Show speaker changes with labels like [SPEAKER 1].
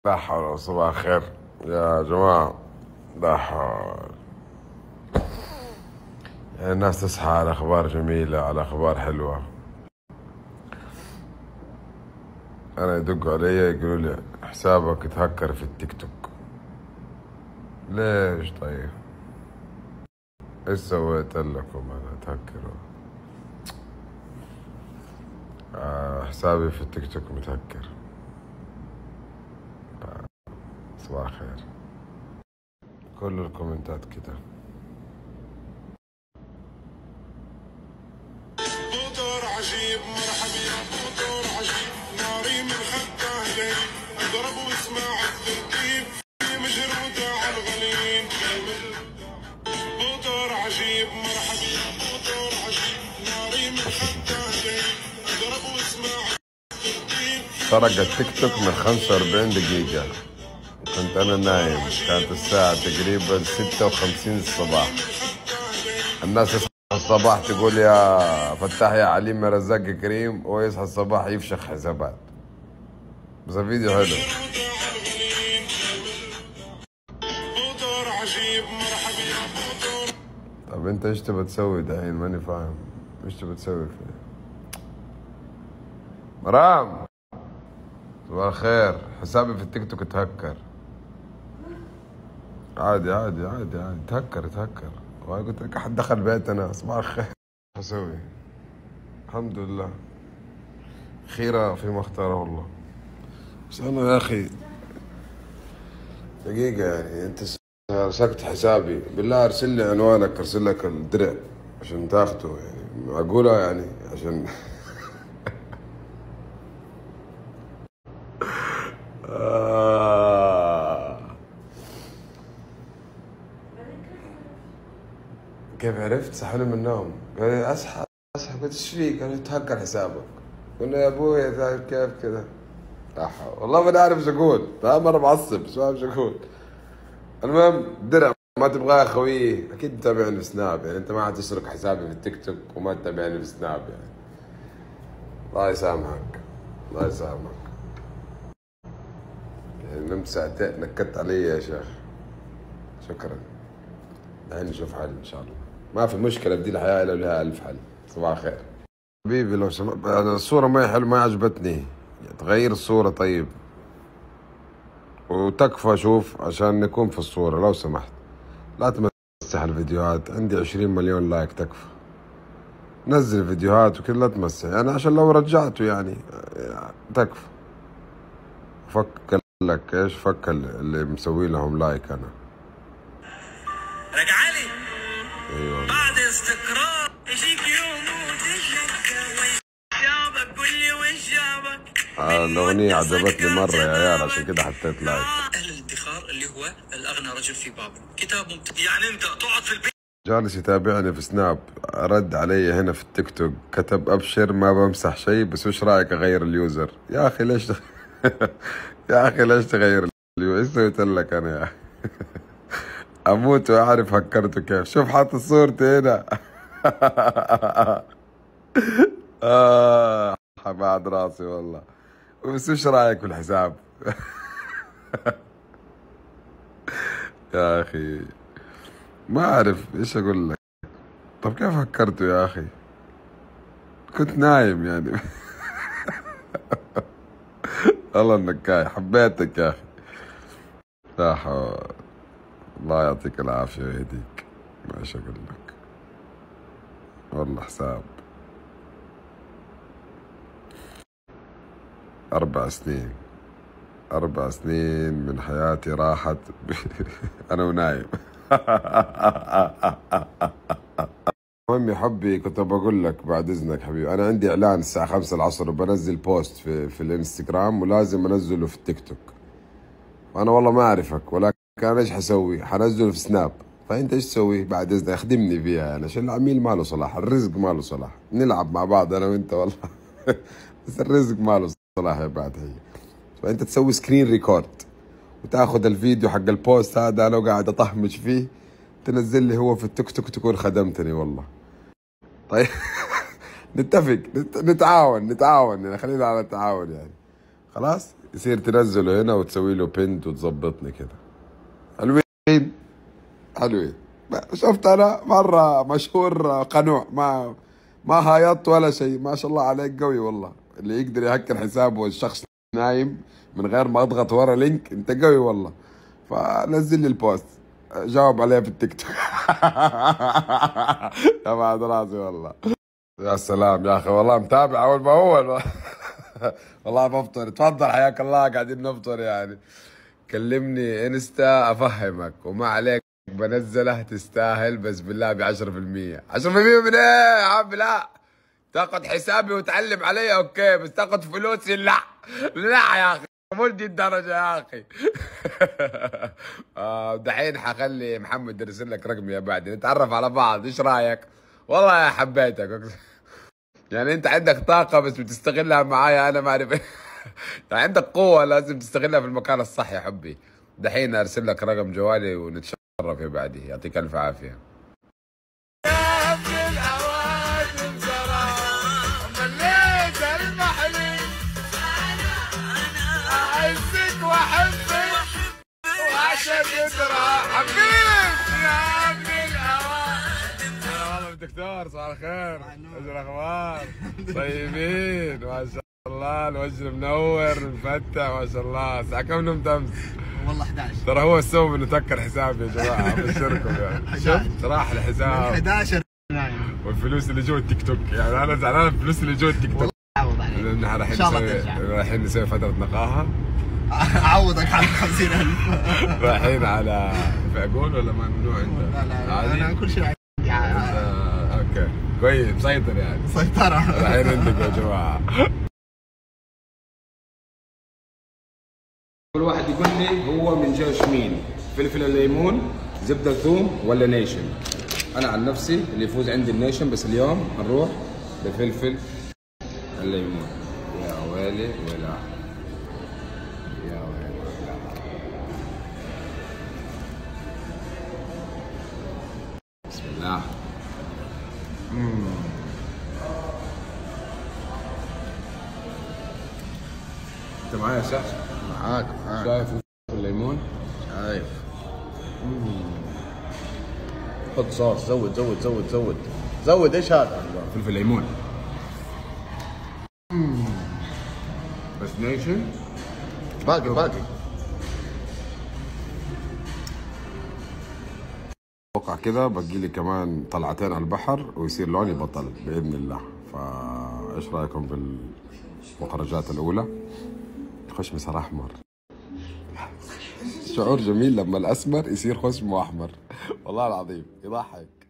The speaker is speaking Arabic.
[SPEAKER 1] لا حول. صباح الخير يا جماعة. لا حول. يعني الناس تصحى على أخبار جميلة، على أخبار حلوة. أنا يدقوا علي يقولوا لي حسابك اتهكر في التيك توك. ليش طيب؟ ايش سويت لكم أنا اتهكروا؟ حسابي في التيك توك متهكر. صباح الخير. كل الكومنتات كده. فطور عجيب مرحبا يا فطور عجيب ناري من خده ليل اضرب واسمع الترتيب مجرودة على الغليل. فطور عجيب مرحبا يا فطور عجيب ناري من خده ليل اضرب واسمع الترتيب. سرق التيك توك من 45 دقيقة. كنت أنا نايم، كانت الساعة تقريبا 56 الصباح. الناس تصحى الصباح تقول يا فتاح يا عليم يا رزاق يا كريم، هو يصحى الصباح يفشخ حسابات. بس الفيديو حلو. طب انت ايش تبى تسوي دحين؟ ماني فاهم ايش تبى تسوي فيه. مرام صباح الخير. حسابي في التيك توك اتهكر. عادي عادي عادي عادي، اتهكر. قلت لك احد دخل بيتنا. صباح الخير. اسوي الحمد لله خيرة فيما اختاره الله. بس انا يا اخي دقيقة، يعني انت سكت حسابي، بالله ارسل لي عنوانك، ارسل لك الدرع عشان تاخده. يعني معقولة يعني عشان كيف عرفت؟ صحوني من النوم، قال لي اصحى قلت ايش فيك؟ قال لي تهكر حسابك. قلنا يا ابوي كيف كذا؟ والله ما عارف ايش اقول، مرة معصب بس ما اعرف ايش اقول. المهم درع ما تبغاه يا خويي، اكيد متابعني في سناب، يعني انت ما حتسرق حسابي في التيك توك وما تتابعني في سناب يعني. الله يسامحك الله يسامحك. يعني نمت ساعتين نكدت علي يا شيخ. شكرا. الحين نشوف حل ان شاء الله. ما في مشكلة، بدي الحياة لو لها ألف حل. صباح الخير حبيبي. لو سمحت الصورة ما هي حلوة، ما عجبتني، تغير الصورة طيب وتكفى. شوف عشان نكون في الصورة لو سمحت، لا تمسح الفيديوهات. عندي 20 مليون لايك تكفى. نزل فيديوهات وكذا لا تمسح، يعني عشان لو رجعته يعني تكفى. فك لك ايش؟ فك اللي مسوي لهم لايك انا.
[SPEAKER 2] رجع لي
[SPEAKER 1] ايوه
[SPEAKER 2] بعد استقرار يجيك يوم وتتلقى وشابك قول لي وش جابك.
[SPEAKER 1] الاغنية عجبتني مرة يا عيال، عشان كده حطيت لايك.
[SPEAKER 2] اهل الادخار اللي هو الاغنى رجل في بابل، كتاب ممتاز. يعني انت تقعد في البيت.
[SPEAKER 1] جالس يتابعني في سناب، رد علي هنا في التيك توك، كتب ابشر ما بمسح شيء بس وش رايك اغير اليوزر؟ يا اخي ليش يا اخي ليش تغير اليوزر؟ ايش سويت لك انا يا اخي؟ اموت واعرف هكرته كيف. شوف حاط صورتي هنا. بعد راسي والله. بس وش رايك في الحساب؟ يا اخي ما اعرف ايش اقول لك. طب كيف هكرته يا اخي؟ كنت نايم يعني. والله النكاي حبيتك يا اخي. لا حول. الله يعطيك العافية ويهديك. ما ايش اقول لك والله. حساب 4 سنين، 4 سنين من حياتي راحت. انا ونايم. المهم يا حبي، كنت بقول لك بعد اذنك حبيبي، انا عندي اعلان الساعة 5 العصر وبنزل بوست في الانستغرام، ولازم انزله في التيك توك. وانا والله ما اعرفك، ولكن انا ايش حسوي؟ حنزله في سناب. فانت ايش تسوي بعد اذنك؟ اخدمني فيها انا، عشان العميل ما له صلاح، الرزق ما له صلاح. نلعب مع بعض انا وانت والله. بس الرزق ما له صلاح يا بعد. هي فانت تسوي سكرين ريكورد وتاخذ الفيديو حق البوست هذا، انا قاعد اطهمش فيه، تنزل لي هو في التيك توك، تكون خدمتني والله. طيب. نتفق، نتعاون يعني، خلينا على التعاون يعني. خلاص يصير تنزله هنا وتسوي له بنت وتظبطني كده. حلوين حلوين. شفت انا مره مشهور قنوع، ما هايطت ولا شيء. ما شاء الله عليك قوي والله. اللي يقدر يهكر حسابه والشخص نايم من غير ما اضغط ورا لينك، انت قوي والله. فنزل لي البوست جاوب عليه في التيك توك. يا بعد راسي والله. يا سلام يا اخي والله متابع اول باول. والله بفطر. تفضل حياك الله، قاعدين نفطر يعني. كلمني انستا افهمك وما عليك، بنزله تستاهل بس بالله ب 10%. 10% من ايه يا عم؟ لا تاخذ حسابي وتعلم علي اوكي، بس تاخذ فلوسي لا لا يا اخي، مو دي الدرجه يا اخي. دحين حخلي محمد يرسل لك رقمي بعدين نتعرف على بعض. ايش رايك؟ والله حبيتك. يعني انت عندك طاقه بس بتستغلها معايا، انا ما اعرف. عندك قوه لازم تستغلها في المكان الصح يا حبي. دحين ارسل لك رقم جوالي ونتشرف يا بعدي. يعطيك الف عافيه. دكتور صباح الخير، ايش الاخبار؟ طيبين ما شاء الله. الوجه منور مفتح ما شاء الله. الساعة كم نمت امس؟
[SPEAKER 3] والله 11.
[SPEAKER 1] ترى هو السبب انه تكر حسابي يا جماعه. ابشركم يعني. شفت راح الحساب
[SPEAKER 3] 11 نايم.
[SPEAKER 1] والفلوس اللي جوا التيك توك، يعني انا زعلان الفلوس اللي جوا التيك توك.
[SPEAKER 3] عوض عليك
[SPEAKER 1] لان احنا
[SPEAKER 3] ان شاء الله ترجع.
[SPEAKER 1] رايحين نسوي فتره نقاهه.
[SPEAKER 3] اعوضك عن 50,000.
[SPEAKER 1] رايحين على اقول ولا ممنوع انت؟
[SPEAKER 3] لا انا كل شيء عندي.
[SPEAKER 1] اوكي كويس مسيطر يعني.
[SPEAKER 3] سيطرة.
[SPEAKER 1] رايحين عندك يا جماعه.
[SPEAKER 4] كل واحد يقول لي هو من جيش مين؟ فلفل الليمون، زبده الثوم ولا نيشن؟ انا عن نفسي اللي يفوز عندي النيشن، بس اليوم هنروح بفلفل الليمون. يا ويلي ولا يا ويلي ولا. بسم الله. انت معايا صح؟
[SPEAKER 3] معاك
[SPEAKER 4] شايف الليمون؟
[SPEAKER 3] شايف.
[SPEAKER 4] حط صوص، زود زود زود زود زود. ايش هذا؟ فلفل ليمون. بس نيشن
[SPEAKER 3] باقي.
[SPEAKER 1] اتوقع كذا باقي لي كمان طلعتين على البحر ويصير لوني بطل باذن الله. فايش رايكم بالمخرجات الاولى؟ خشمي صار احمر. شعور جميل لما الاسمر يصير خشمه احمر. والله العظيم يضحك.